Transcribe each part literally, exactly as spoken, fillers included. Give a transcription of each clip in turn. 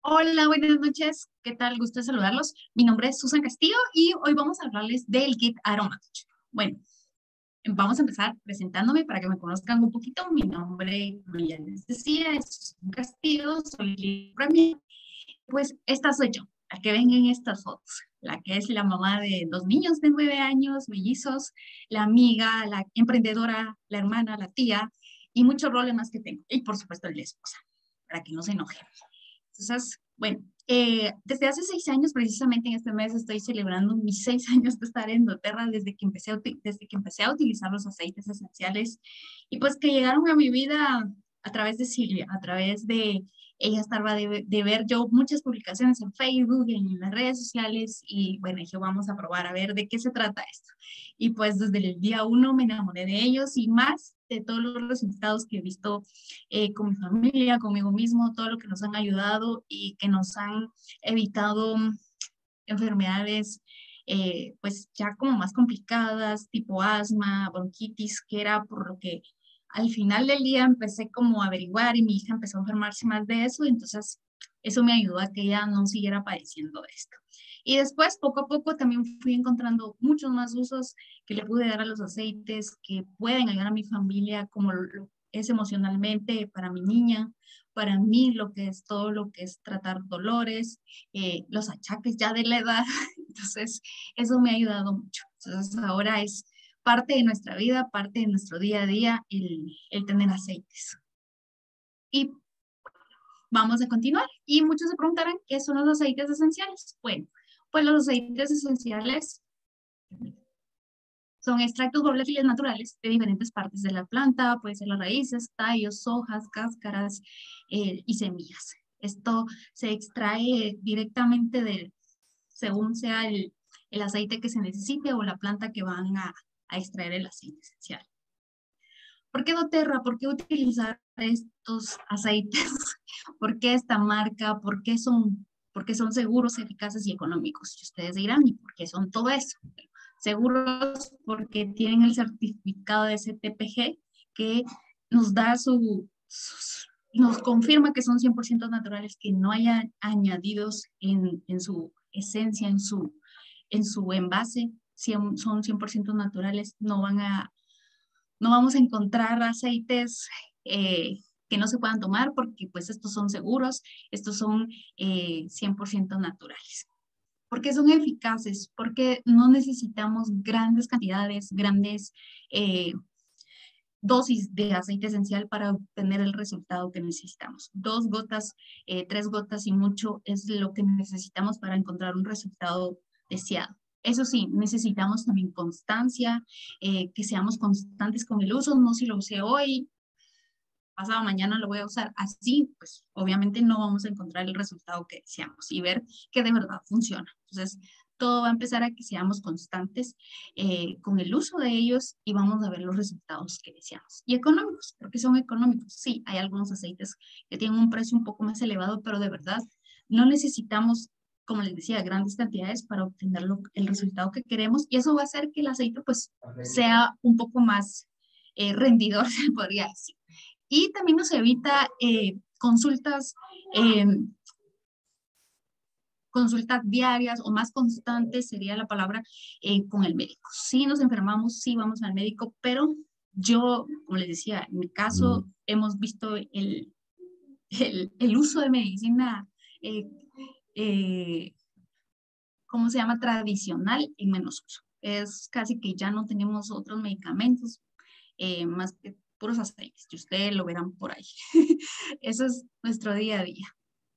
Hola, buenas noches. ¿Qué tal? Gusto de saludarlos. Mi nombre es Susan Castillo y hoy vamos a hablarles del kit aromático. Bueno, vamos a empezar presentándome para que me conozcan un poquito. Mi nombre, como ya les decía, es Susan Castillo, soy lead premier. Pues esta soy yo, la que ven en estas fotos, la que es la mamá de dos niños de nueve años, mellizos, la amiga, la emprendedora, la hermana, la tía y muchos roles más que tengo. Y por supuesto el de esposa, para que no se enojen. Entonces, bueno, eh, desde hace seis años, precisamente en este mes, estoy celebrando mis seis años de estar en doTERRA desde que empecé a, desde que empecé a utilizar los aceites esenciales y pues que llegaron a mi vida a través de Silvia, a través de ella estaba de, de ver yo muchas publicaciones en Facebook, en las redes sociales y bueno, dije, vamos a probar a ver de qué se trata esto. Y pues desde el día uno me enamoré de ellos y más de todos los resultados que he visto eh, con mi familia, conmigo mismo, todo lo que nos han ayudado y que nos han evitado enfermedades eh, pues ya como más complicadas, tipo asma, bronquitis, que era por lo que al final del día empecé como a averiguar y mi hija empezó a enfermarse más de eso, entonces eso me ayudó a que ella no siguiera padeciendo de esto. Y después, poco a poco, también fui encontrando muchos más usos que le pude dar a los aceites que pueden ayudar a mi familia, como lo es emocionalmente para mi niña, para mí, lo que es todo lo que es tratar dolores, eh, los achaques ya de la edad. Entonces, eso me ha ayudado mucho. Entonces, ahora es parte de nuestra vida, parte de nuestro día a día, el, el tener aceites. Y vamos a continuar. Y muchos se preguntarán, ¿qué son los aceites esenciales? Bueno, pues los aceites esenciales son extractos volátiles naturales de diferentes partes de la planta, puede ser las raíces, tallos, hojas, cáscaras eh, y semillas. Esto se extrae directamente de, según sea el, el aceite que se necesite o la planta que van a, a extraer el aceite esencial. ¿Por qué doTERRA? ¿Por qué utilizar estos aceites? ¿Por qué esta marca? ¿Por qué son, por qué son seguros, eficaces y económicos? Y ustedes dirán, ¿y por qué son todo eso? Seguros porque tienen el certificado de C T P G que nos da su, sus, nos confirma que son cien por ciento naturales, que no haya añadidos en, en su esencia, en su, en su envase, son cien por ciento naturales, no van a no vamos a encontrar aceites eh, que no se puedan tomar porque pues estos son seguros, estos son eh, cien por ciento naturales. Porque son eficaces, porque no necesitamos grandes cantidades, grandes eh, dosis de aceite esencial para obtener el resultado que necesitamos. Dos gotas, eh, tres gotas y mucho es lo que necesitamos para encontrar un resultado deseado. Eso sí, necesitamos también constancia, eh, que seamos constantes con el uso, no si lo usé hoy, pasado mañana lo voy a usar así, pues obviamente no vamos a encontrar el resultado que deseamos y ver que de verdad funciona. Entonces, todo va a empezar a que seamos constantes eh, con el uso de ellos y vamos a ver los resultados que deseamos. Y económicos, porque son económicos. Sí, hay algunos aceites que tienen un precio un poco más elevado, pero de verdad no necesitamos, como les decía, grandes cantidades para obtener lo, el resultado que queremos y eso va a hacer que el aceite pues sea un poco más eh, rendidor, se podría decir. Y también nos evita eh, consultas, eh, consultas diarias o más constantes, sería la palabra, eh, con el médico. Sí nos enfermamos, sí vamos al médico, pero yo, como les decía, en mi caso hemos visto el, el, el uso de medicina, eh, eh, ¿cómo se llama? Tradicional en menos uso. Es casi que ya no tenemos otros medicamentos eh, más que puros aceites, y ustedes lo verán por ahí. Eso es nuestro día a día.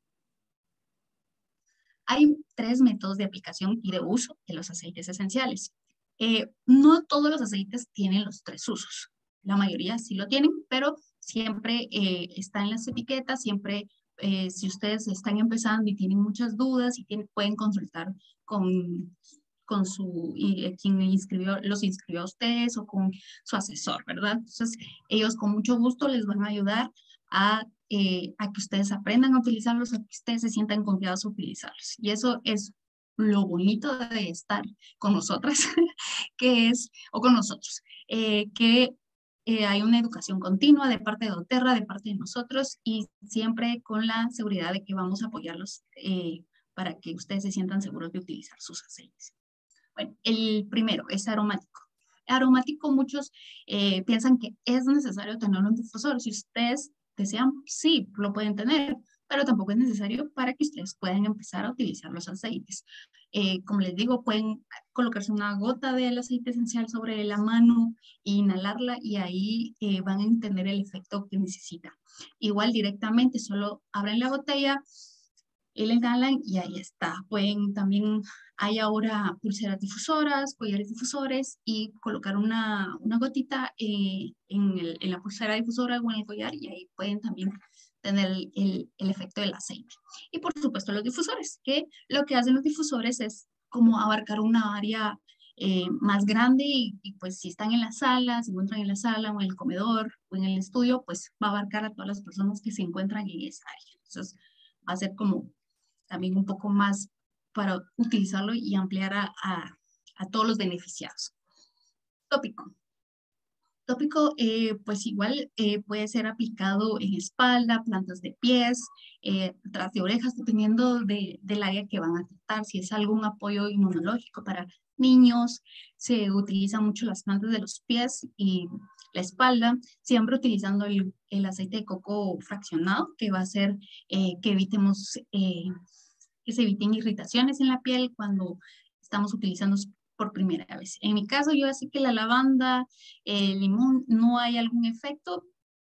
Hay tres métodos de aplicación y de uso de los aceites esenciales. Eh, no todos los aceites tienen los tres usos. La mayoría sí lo tienen, pero siempre eh, está en las etiquetas, siempre eh, si ustedes están empezando y tienen muchas dudas y tienen, pueden consultar con, con su, y, eh, quien inscribió, los inscribió a ustedes o con su asesor, ¿verdad? Entonces, ellos con mucho gusto les van a ayudar a, eh, a que ustedes aprendan a utilizarlos, a que ustedes se sientan confiados a utilizarlos. Y eso es lo bonito de estar con nosotras, que es, o con nosotros, eh, que eh, hay una educación continua de parte de doTERRA, de parte de nosotros, y siempre con la seguridad de que vamos a apoyarlos eh, para que ustedes se sientan seguros de utilizar sus aceites. Bueno, el primero es aromático. Aromático, muchos eh, piensan que es necesario tener un difusor. Si ustedes desean, sí, lo pueden tener, pero tampoco es necesario para que ustedes puedan empezar a utilizar los aceites. Eh, como les digo, pueden colocarse una gota del aceite esencial sobre la mano e inhalarla y ahí eh, van a tener el efecto que necesitan. Igual directamente, solo abren la botella y la inhalan y ahí está. Pueden también, hay ahora pulseras difusoras, collares difusores y colocar una, una gotita eh, en, el, en la pulsera difusora o en el collar y ahí pueden también tener el, el, el efecto del aceite. Y por supuesto los difusores, que lo que hacen los difusores es como abarcar una área eh, más grande y, y pues si están en la sala, se encuentran en la sala o en el comedor o en el estudio, pues va a abarcar a todas las personas que se encuentran en esa área. Entonces va a ser como también un poco más para utilizarlo y ampliar a, a, a todos los beneficiados. Tópico. Tópico, eh, pues igual eh, puede ser aplicado en espalda, plantas de pies, eh, tras de orejas, dependiendo de, del área que van a tratar. Si es algún apoyo inmunológico para niños, se utilizan mucho las plantas de los pies y la espalda, siempre utilizando el, el aceite de coco fraccionado, que va a hacer eh, que evitemos, eh, que se eviten irritaciones en la piel cuando estamos utilizando por primera vez. En mi caso, yo así que la lavanda, el limón, no hay algún efecto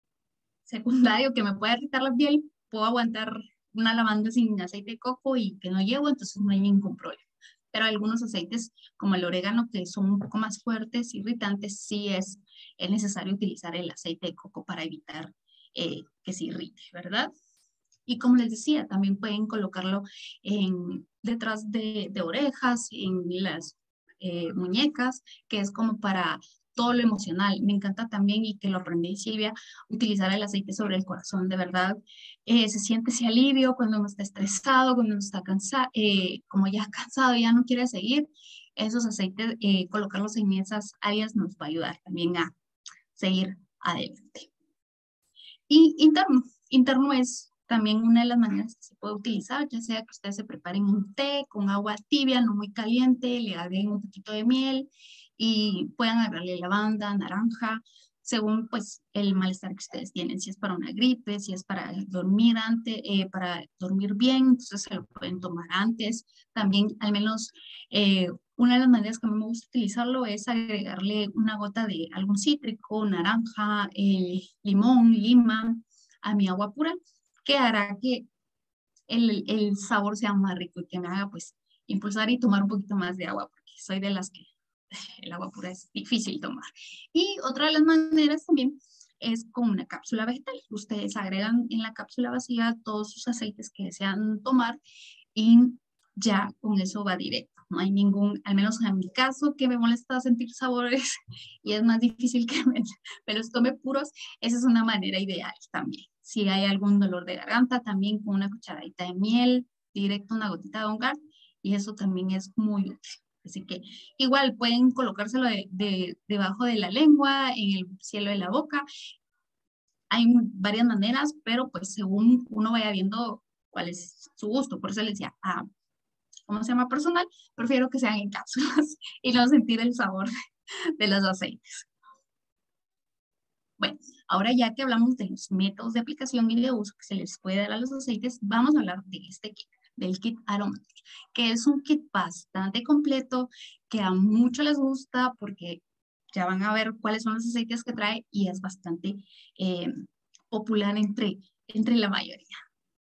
secundario que me pueda irritar la piel. Puedo aguantar una lavanda sin aceite de coco y que no llevo, entonces no hay ningún problema. Pero algunos aceites, como el orégano, que son un poco más fuertes, irritantes, sí es, es necesario utilizar el aceite de coco para evitar eh, que se irrite, ¿verdad? Y como les decía, también pueden colocarlo en, detrás de, de orejas, en las eh, muñecas, que es como para todo lo emocional. Me encanta también, y que lo aprendí Silvia, utilizar el aceite sobre el corazón. De verdad, eh, se siente ese alivio cuando uno está estresado, cuando uno está cansado, eh, como ya cansado, ya no quiere seguir. Esos aceites, eh, colocarlos en esas áreas nos va a ayudar también a seguir adelante. Y interno, interno es también una de las maneras que se puede utilizar, ya sea que ustedes se preparen un té con agua tibia, no muy caliente, le agreguen un poquito de miel y puedan agregarle lavanda, naranja, según pues el malestar que ustedes tienen, si es para una gripe, si es para dormir antes, eh, para dormir bien, entonces se lo pueden tomar antes. También al menos eh, una de las maneras que a mí me gusta utilizarlo es agregarle una gota de algún cítrico, naranja, eh, limón, lima a mi agua pura, que hará que el, el sabor sea más rico y que me haga pues impulsar y tomar un poquito más de agua, porque soy de las que el agua pura es difícil tomar. Y otra de las maneras también es con una cápsula vegetal. Ustedes agregan en la cápsula vacía todos sus aceites que desean tomar y ya con eso va directo. No hay ningún, al menos en mi caso, que me molesta sentir sabores y es más difícil que me, me los tome puros. Esa es una manera ideal también. Si hay algún dolor de garganta, también con una cucharadita de miel, directo una gotita de Ongar, y eso también es muy útil. Así que igual pueden colocárselo de, de, debajo de la lengua, en el cielo de la boca. Hay varias maneras, pero pues según uno vaya viendo cuál es su gusto. Por eso les decía, ah, ¿cómo se llama? Personal, prefiero que sean en cápsulas y no sentir el sabor de los aceites. Bueno, ahora ya que hablamos de los métodos de aplicación y de uso que se les puede dar a los aceites, vamos a hablar de este kit, del kit aromático, que es un kit bastante completo, que a muchos les gusta porque ya van a ver cuáles son los aceites que trae y es bastante eh, popular entre, entre la mayoría.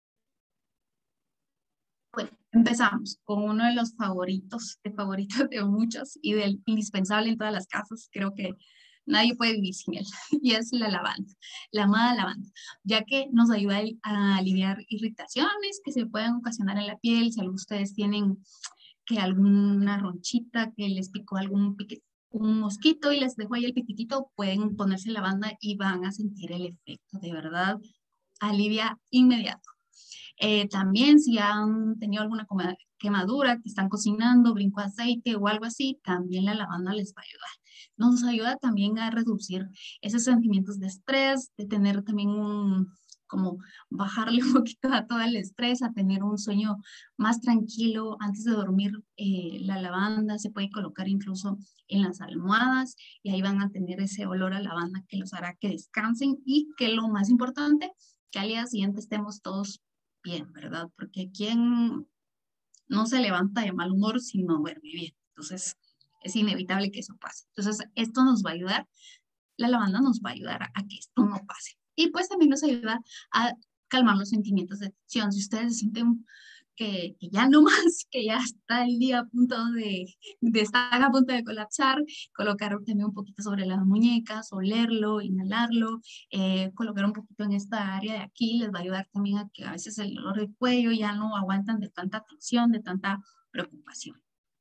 Bueno, empezamos con uno de los favoritos, de favoritos de muchos y del indispensable en todas las casas. Creo que nadie puede vivir sin él, y es la lavanda, la amada lavanda, ya que nos ayuda a aliviar irritaciones que se pueden ocasionar en la piel. Si algunos de ustedes tienen que alguna ronchita, que les picó algún pique, un mosquito y les dejó ahí el piquitito, pueden ponerse lavanda y van a sentir el efecto, de verdad, alivia inmediato. Eh, también si han tenido alguna quemadura, que están cocinando, brinco aceite o algo así, también la lavanda les va a ayudar. Nos ayuda también a reducir esos sentimientos de estrés, de tener también un, como bajarle un poquito a todo el estrés, a tener un sueño más tranquilo antes de dormir. Eh, la lavanda se puede colocar incluso en las almohadas y ahí van a tener ese olor a lavanda que los hará que descansen y que lo más importante, que al día siguiente estemos todos bien, ¿verdad? Porque quien no se levanta de mal humor si no duerme bien. Entonces, es inevitable que eso pase. Entonces, esto nos va a ayudar, la lavanda nos va a ayudar a, a que esto no pase. Y pues también nos ayuda a calmar los sentimientos de tensión. Si ustedes se sienten que, que ya no más, que ya está el día a punto de, de estar a punto de colapsar, colocar también un poquito sobre las muñecas, olerlo, inhalarlo, eh, colocar un poquito en esta área de aquí, les va a ayudar también a que a veces el dolor de cuello ya no aguantan de tanta tensión, de tanta preocupación.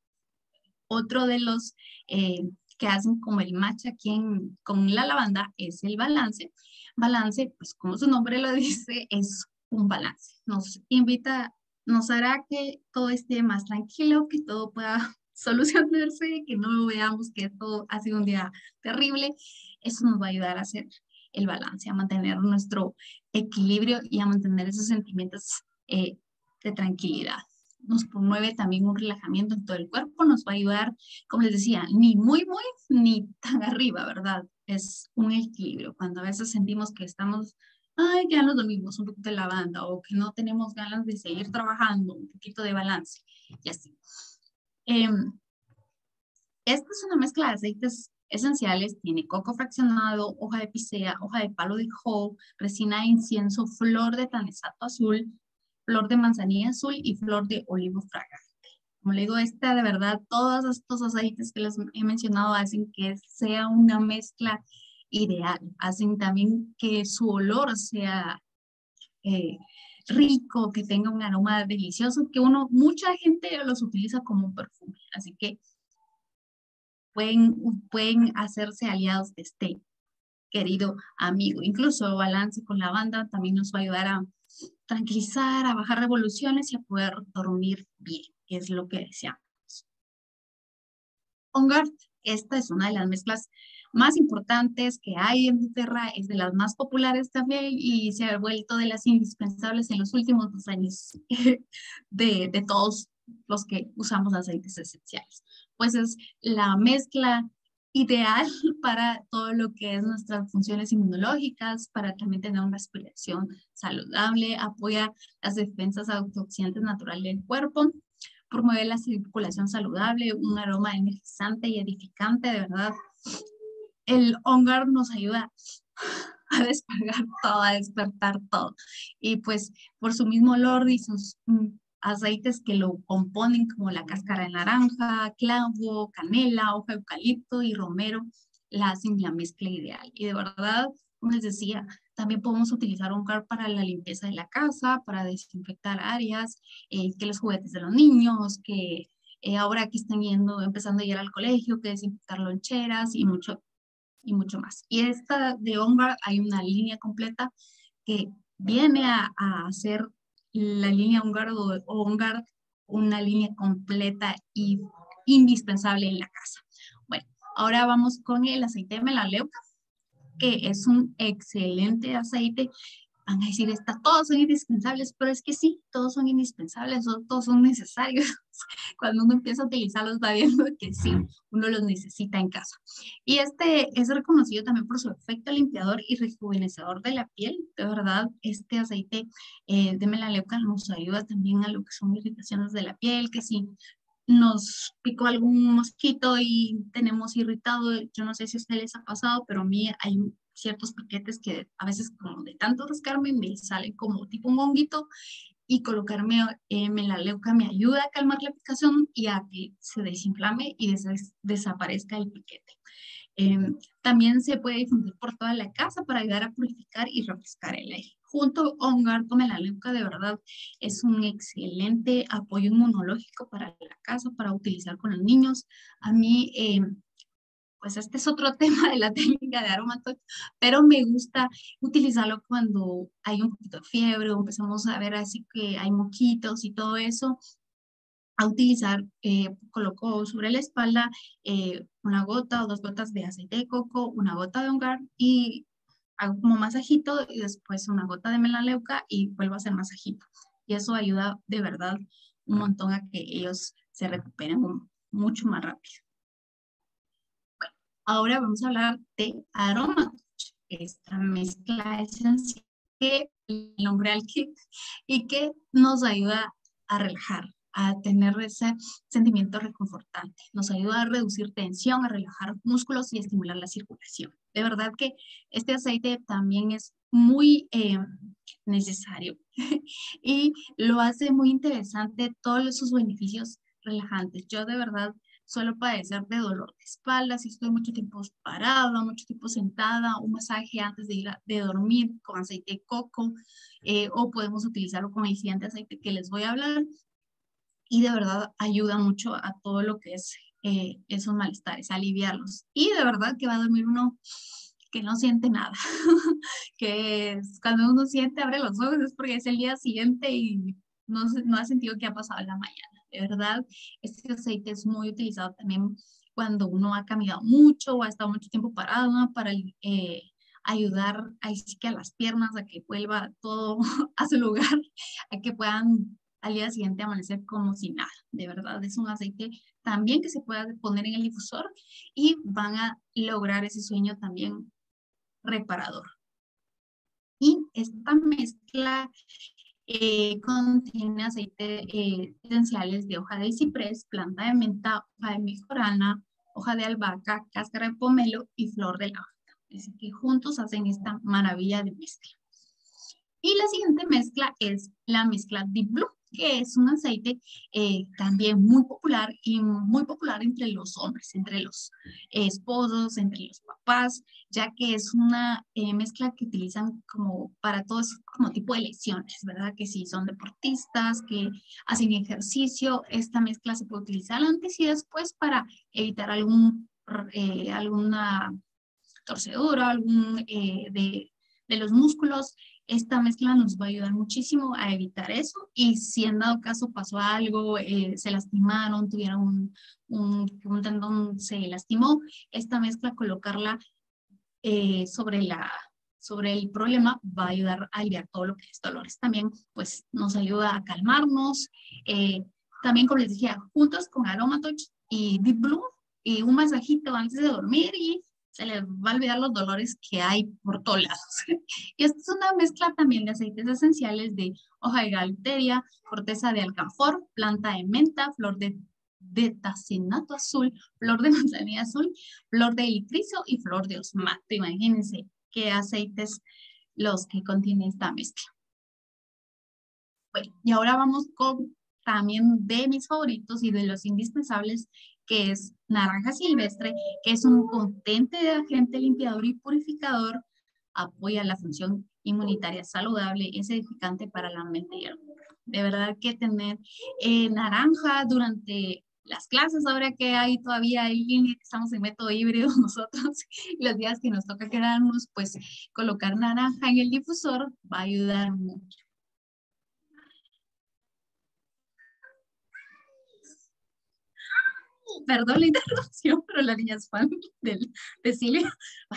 Otro de los eh, que hacen como el match aquí en, con la lavanda es el balance. Balance, pues como su nombre lo dice, es un balance. Nos invita, nos hará que todo esté más tranquilo, que todo pueda solucionarse, que no veamos que todo ha sido un día terrible. Eso nos va a ayudar a hacer el balance, a mantener nuestro equilibrio y a mantener esos sentimientos eh, de tranquilidad. Nos promueve también un relajamiento en todo el cuerpo, nos va a ayudar, como les decía, ni muy, muy, ni tan arriba, ¿verdad? Es un equilibrio. Cuando a veces sentimos que estamos, ay, ya nos dormimos un poquito de lavanda o que no tenemos ganas de seguir trabajando, un poquito de balance y así. Eh, esta es una mezcla de aceites esenciales, tiene coco fraccionado, hoja de picea, hoja de palo de jojoba, resina de incienso, flor de tanisato azul, flor de manzanilla azul y flor de olivo fragante. Como le digo, esta de verdad, todos estos aceites que les he mencionado hacen que sea una mezcla ideal, hacen también que su olor sea eh, rico, que tenga un aroma delicioso, que uno, mucha gente los utiliza como perfume, así que pueden, pueden hacerse aliados de este querido amigo. Incluso balance con la banda también nos va a ayudar a tranquilizar, a bajar revoluciones y a poder dormir bien, que es lo que deseamos. On Guard, esta es una de las mezclas más importantes que hay en Terra, es de las más populares también y se ha vuelto de las indispensables en los últimos dos años de, de todos los que usamos aceites esenciales. Pues es la mezcla ideal para todo lo que es nuestras funciones inmunológicas, para también tener una respiración saludable, apoya las defensas antioxidantes naturales del cuerpo, promueve la circulación saludable, un aroma energizante y edificante, de verdad. El On Guard nos ayuda a despegar todo, a despertar todo. Y pues por su mismo olor y sus mm, aceites que lo componen, como la cáscara de naranja, clavo, canela, hoja de eucalipto y romero, la hacen la mezcla ideal. Y de verdad, como les decía, también podemos utilizar On Guard para la limpieza de la casa, para desinfectar áreas, eh, que los juguetes de los niños, que eh, ahora que están yendo, empezando a ir al colegio, que desinfectar loncheras y mucho, y mucho más. Y esta de On Guard hay una línea completa que viene a, a hacer la línea On Guard o On Guard una línea completa y indispensable en la casa. Bueno, ahora vamos con el aceite de melaleuca, que es un excelente aceite. Van a decir, está, todos son indispensables, pero es que sí, todos son indispensables, todos son necesarios. Cuando uno empieza a utilizarlos va viendo que sí, uno los necesita en casa. Y este es reconocido también por su efecto limpiador y rejuvenecedor de la piel. De verdad, este aceite eh, de melaleuca nos ayuda también a lo que son irritaciones de la piel, que si nos picó algún mosquito y tenemos irritado, yo no sé si a ustedes les ha pasado, pero a mí hay ciertos piquetes que a veces como de tanto rascarme me salen como tipo un honguito y colocarme eh, melaleuca me ayuda a calmar la picazón y a que se desinflame y des desaparezca el piquete. Eh, también se puede difundir por toda la casa para ayudar a purificar y refrescar el aire. Junto a On Guard con melaleuca, de verdad, es un excelente apoyo inmunológico para la casa, para utilizar con los niños. A mí, eh, pues este es otro tema de la técnica de aromatóxico, pero me gusta utilizarlo cuando hay un poquito de fiebre o empezamos a ver así que hay moquitos y todo eso. a utilizar, eh, coloco sobre la espalda eh, una gota o dos gotas de aceite de coco, una gota de ongar y hago como masajito y después una gota de melaleuca y vuelvo a hacer masajito. Y eso ayuda de verdad un montón a que ellos se recuperen mucho más rápido. Bueno, ahora vamos a hablar de Aromatouch, esta mezcla esencial que el nombre al kit y que nos ayuda a relajar, a tener ese sentimiento reconfortante. Nos ayuda a reducir tensión, a relajar músculos y a estimular la circulación. De verdad que este aceite también es muy eh, necesario y lo hace muy interesante todos sus beneficios relajantes. Yo de verdad suelo padecer de dolor de espalda, si estoy mucho tiempo parada, mucho tiempo sentada, un masaje antes de ir a, de dormir con aceite de coco, eh, o podemos utilizarlo con el siguiente aceite que les voy a hablar, y de verdad ayuda mucho a todo lo que es eh, esos malestares, aliviarlos. Y de verdad que va a dormir uno que no siente nada, que es, cuando uno siente, abre los ojos, es porque es el día siguiente y no, no ha sentido que ha pasado en la mañana. De verdad, este aceite es muy utilizado también cuando uno ha caminado mucho o ha estado mucho tiempo parado, ¿no? Para eh, ayudar ahí sí que a las piernas a que vuelva todo a su lugar, a que puedan al día siguiente amanecer como si nada. De verdad, es un aceite también que se puede poner en el difusor y van a lograr ese sueño también reparador. Y esta mezcla eh, contiene aceite eh, esenciales de hoja de ciprés, planta de menta, hoja de mejorana, hoja de albahaca, cáscara de pomelo y flor de lavanda. Así que juntos hacen esta maravilla de mezcla. Y la siguiente mezcla es la mezcla Deep Blue, que es un aceite eh, también muy popular y muy popular entre los hombres, entre los eh, esposos, entre los papás, ya que es una eh, mezcla que utilizan como para todos como tipo de lesiones, ¿verdad? Que si son deportistas, que hacen ejercicio, esta mezcla se puede utilizar antes y después para evitar algún, eh, alguna torcedura, algún eh, de, de los músculos. Esta mezcla nos va a ayudar muchísimo a evitar eso y si en dado caso pasó algo, eh, se lastimaron, tuvieron un, un, un tendón, se lastimó, esta mezcla colocarla eh, sobre, la, sobre el problema va a ayudar a aliviar todo lo que es dolores. También pues nos ayuda a calmarnos. Eh, también como les decía, juntos con Aromatouch y Deep Blue y un masajito antes de dormir y se les va a olvidar los dolores que hay por todos lados. Y esta es una mezcla también de aceites esenciales de hoja de gaulteria, corteza de alcanfor, planta de menta, flor de, de tacinato azul, flor de manzanilla azul, flor de licrizo y flor de osmato. Imagínense qué aceites los que contiene esta mezcla. Bueno, y ahora vamos con también de mis favoritos y de los indispensables, que es naranja silvestre, que es un potente agente limpiador y purificador, apoya la función inmunitaria saludable, es edificante para la mente y el cuerpo. De verdad que tener eh, naranja durante las clases, ahora que hay todavía ahí, estamos en método híbrido nosotros, los días que nos toca quedarnos, pues colocar naranja en el difusor va a ayudar mucho. Perdón la interrupción, pero la niña es fan del, de Silvia.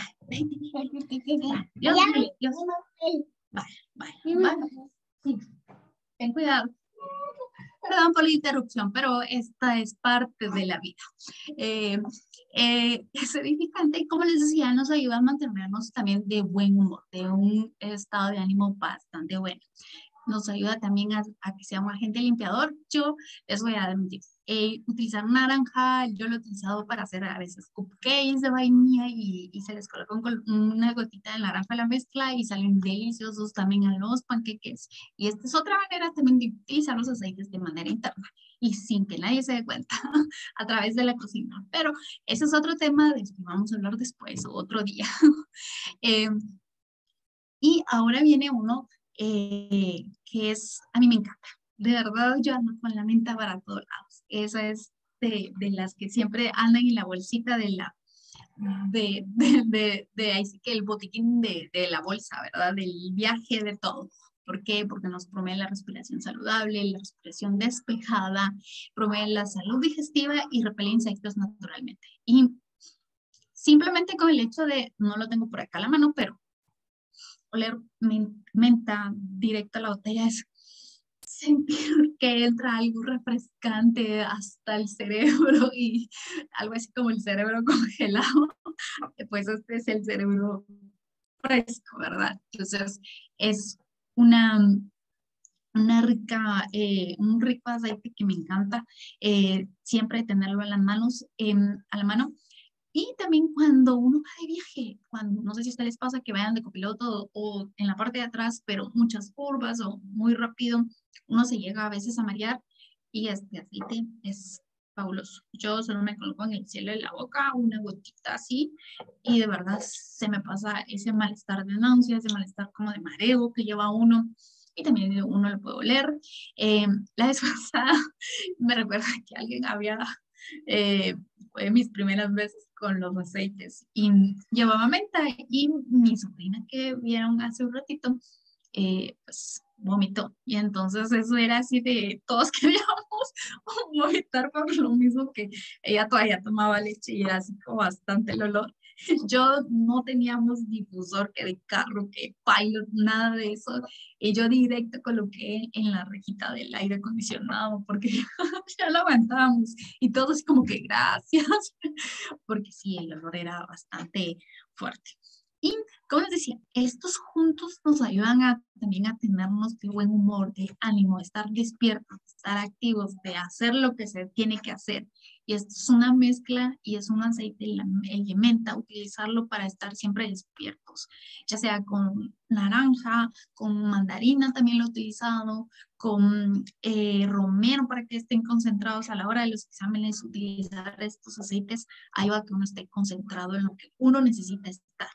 Dios, Dios. Vaya, vaya, vaya. Sí. Ten cuidado. Perdón por la interrupción, pero esta es parte de la vida. Eh, eh, es edificante y como les decía, nos ayuda a mantenernos también de buen humor, de un estado de ánimo bastante bueno. Nos ayuda también a, a que sea un agente limpiador. Yo les voy a dar un tip. Eh, utilizar naranja, yo lo he utilizado para hacer a veces cupcakes de vainilla y, y se les coloca un, una gotita de naranja a la mezcla y salen deliciosos también a los panqueques. Y esta es otra manera también de utilizar los aceites de manera interna y sin que nadie se dé cuenta a través de la cocina. Pero ese es otro tema del que vamos a hablar después o otro día. eh, y ahora viene uno eh, que es, a mí me encanta. De verdad, yo ando con la menta para todos lados. Esa es de, de las que siempre andan en la bolsita de la, de, de, de, de ahí sí que el botiquín de, de la bolsa, ¿verdad? Del viaje, de todo. ¿Por qué? Porque nos promueve la respiración saludable, la respiración despejada, promueve la salud digestiva y repele insectos naturalmente. Y simplemente con el hecho de, no lo tengo por acá a la mano, pero oler menta directo a la botella es sentir que entra algo refrescante hasta el cerebro y algo así como el cerebro congelado, pues este es el cerebro fresco, ¿verdad? Entonces es una, una rica, eh, un rico aceite que me encanta eh, siempre tenerlo en las manos, en, a la mano. Y también cuando uno va de viaje, cuando no sé si a ustedes les pasa que vayan de copiloto o, o en la parte de atrás, pero muchas curvas o muy rápido, uno se llega a veces a marear y este aceite es fabuloso. Yo solo me coloco en el cielo de la boca una gotita así y de verdad se me pasa ese malestar de náuseas, ese malestar como de mareo que lleva uno y también uno lo puede oler. Eh, la vez pasada me recuerda que alguien había eh, fue mis primeras veces con los aceites y llevaba menta y mi sobrina que vieron hace un ratito, eh, pues vomitó y entonces eso era así de todos queríamos vomitar por lo mismo que ella todavía tomaba leche y era así como bastante el olor. Yo no teníamos difusor que de carro, que pilot, nada de eso. Y yo directo coloqué en la rejita del aire acondicionado porque ya lo aguantábamos. Y todos como que gracias, porque sí, el olor era bastante fuerte. Y como les decía, estos juntos nos ayudan a, también a tenernos de buen humor, de ánimo, de estar despiertos, de estar activos, de hacer lo que se tiene que hacer. Y esto es una mezcla y es un aceite de menta, utilizarlo para estar siempre despiertos, ya sea con naranja, con mandarina también lo he utilizado, con eh, romero para que estén concentrados a la hora de los exámenes, utilizar estos aceites ayuda a que uno esté concentrado en lo que uno necesita estar.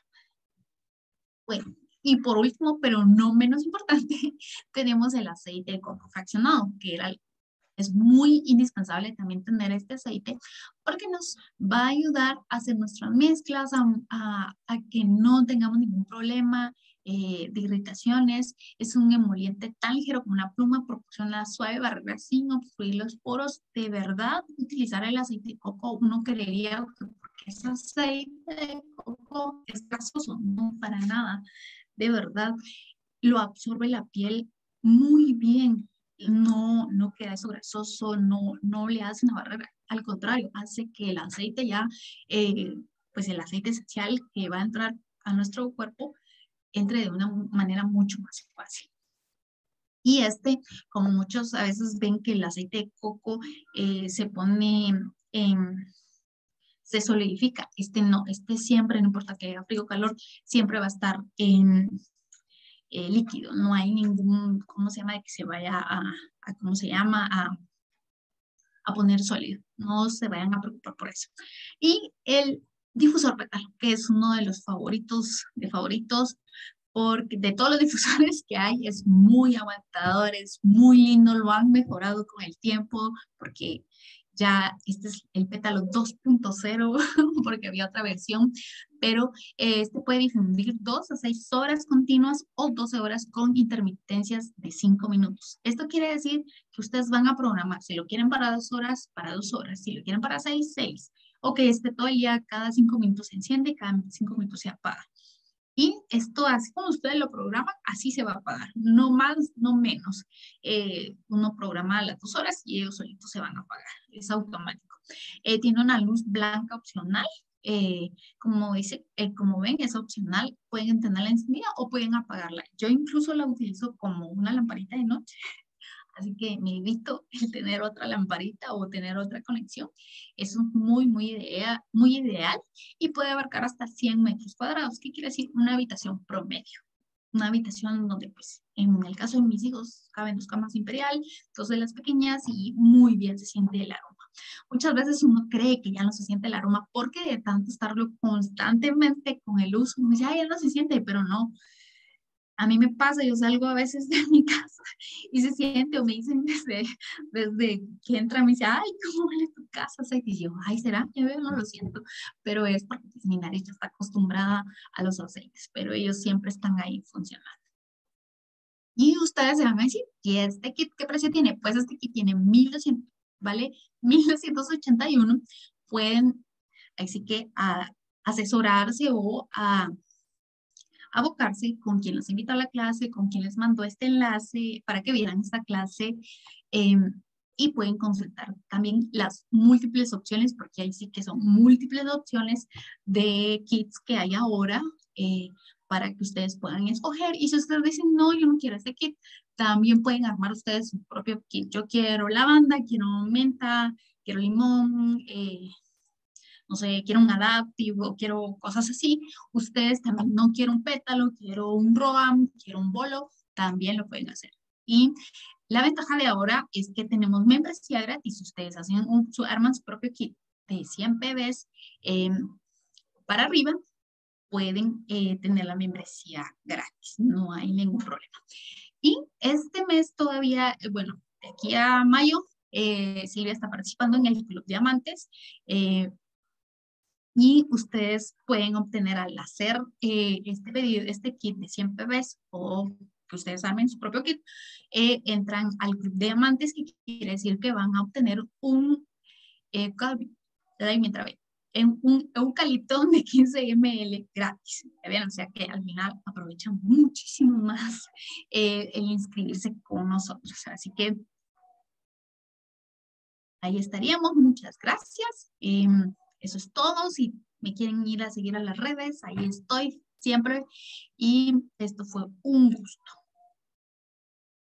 Bueno, y por último, pero no menos importante, tenemos el aceite de coco fraccionado, que era, es muy indispensable también tener este aceite porque nos va a ayudar a hacer nuestras mezclas, a, a, a que no tengamos ningún problema eh, de irritaciones. Es un emoliente tan ligero como una pluma, proporciona suave barrera sin obstruir los poros. De verdad, utilizar el aceite de coco, uno creería que porque es aceite de coco es grasoso, no para nada. De verdad, lo absorbe la piel muy bien, no, no queda eso grasoso, no, no le hace una barrera, al contrario, hace que el aceite ya, eh, pues el aceite esencial que va a entrar a nuestro cuerpo, entre de una manera mucho más fácil. Y este, como muchos a veces ven que el aceite de coco eh, se pone en, se solidifica, este no, este siempre, no importa que haya frío o calor, siempre va a estar en, eh, líquido, no hay ningún, ¿cómo se llama? De que se vaya a, a ¿cómo se llama? A, a poner sólido, no se vayan a preocupar por eso. Y el difusor pétalo, que es uno de los favoritos de favoritos, porque de todos los difusores que hay es muy aguantador, es muy lindo, lo han mejorado con el tiempo, porque ya este es el pétalo dos punto cero, porque había otra versión, pero eh, este puede difundir dos a seis horas continuas o doce horas con intermitencias de cinco minutos. Esto quiere decir que ustedes van a programar, si lo quieren para dos horas, para dos horas, si lo quieren para seis, seis, o que este todo el día, cada cinco minutos se enciende, cada cinco minutos se apaga. Y esto, así como ustedes lo programan, así se va a pagar, no más, no menos. Eh, uno programa las dos horas y ellos solitos se van a pagar, es automático. Eh, tiene una luz blanca opcional, eh, como dice, eh, como ven, es opcional, pueden tenerla encendida o pueden apagarla. Yo incluso la utilizo como una lamparita de noche. Así que me evito el tener otra lamparita o tener otra conexión. Eso es muy, muy, idea, muy ideal y puede abarcar hasta cien metros cuadrados. ¿Qué quiere decir? Una habitación promedio. Una habitación donde, pues, en el caso de mis hijos, caben dos camas imperial, dos de las pequeñas y muy bien se siente el aroma. Muchas veces uno cree que ya no se siente el aroma porque de tanto estarlo constantemente con el uso, uno dice, ay, ya no se siente, pero no. A mí me pasa, yo salgo a veces de mi casa y se siente o me dicen desde, desde que entra, me dice, ay, ¿cómo huele tu casa? Y yo, ay, ¿será? Yo no lo siento, pero es porque pues, mi nariz ya está acostumbrada a los aceites, pero ellos siempre están ahí funcionando. Y ustedes se van a decir, ¿y este kit qué precio tiene? Pues este kit tiene mil doscientos, ¿vale? Mil doscientos ochenta y uno. Pueden, así que, a asesorarse o a abocarse con quien los invitó a la clase, con quien les mandó este enlace para que vieran esta clase. eh, y pueden consultar también las múltiples opciones, porque ahí sí que son múltiples opciones de kits que hay ahora, eh, para que ustedes puedan escoger. Y si ustedes dicen, no, yo no quiero este kit, también pueden armar ustedes su propio kit. Yo quiero lavanda, quiero menta, quiero limón, eh, no sé, quiero un adaptive o quiero cosas así. Ustedes también no quiero un pétalo, quiero un roam, quiero un bolo, también lo pueden hacer. Y la ventaja de ahora es que tenemos membresía gratis. Ustedes hacen un, su, arman su propio kit de cien P Bs eh, para arriba, pueden eh, tener la membresía gratis. No hay ningún problema. Y este mes todavía, eh, bueno, de aquí a mayo, eh, Silvia está participando en el Club Diamantes. Eh, y ustedes pueden obtener al hacer eh, este pedido, este kit de cien P Bs o que ustedes armen su propio kit, eh, entran al Club de Diamantes, que quiere decir que van a obtener un, eh, en un eucalipto de quince mililitros gratis. Bien, o sea que al final aprovechan muchísimo más eh, el inscribirse con nosotros. Así que ahí estaríamos. Muchas gracias. Eh, eso es todo. Si me quieren ir a seguir a las redes, ahí estoy siempre. Y esto fue un gusto.